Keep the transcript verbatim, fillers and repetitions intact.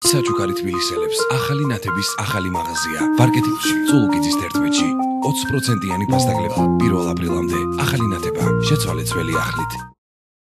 საჩუქარი თბილისელებს ახალი ნათების ახალი მაღაზია ვარკეთილში წულუკიძის თერთმეტში ოცი პროცენტიანი ფასდაგლება პირველ აპრილამდე ახალი ნათება შეცვალეთ ძველი ახლით